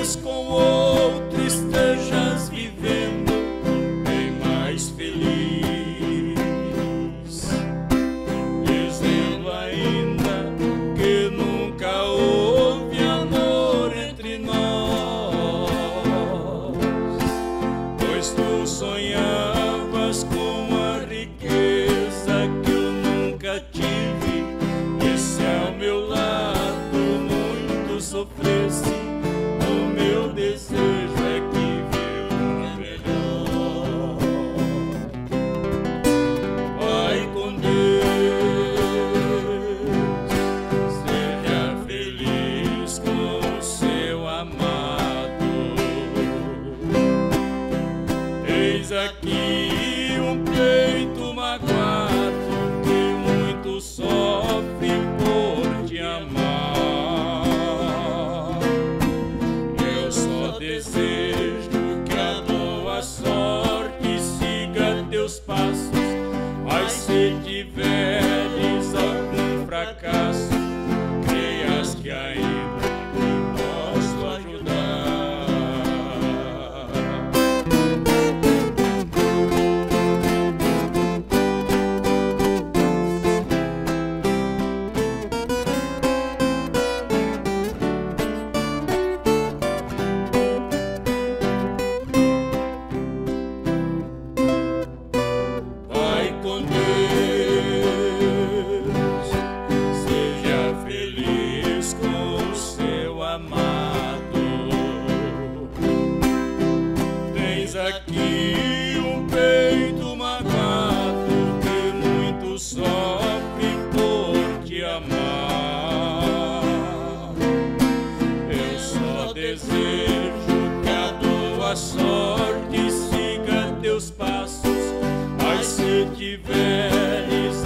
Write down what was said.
mas com outro estejas vivendo bem mais feliz, dizendo ainda que nunca houve amor entre nós, pois tu sonhavas com a riqueza que eu nunca tive, e se ao meu lado muito sofresse, o meu desejo é que viva melhor. Vai com Deus, seja feliz com o seu amado. Eis aqui um peito magoado que muito sofre por te amar. Eu só desejo que a boa sorte siga teus passos, mas se tiveres algum fracasso, creias que ainda te posso ajudar. Vai com Deus, seja feliz com o seu amado. Tens aqui um peito magoado que muito sofre por te amar. Eu só desejo que a boa sorte siga teus passos, mas se tiveres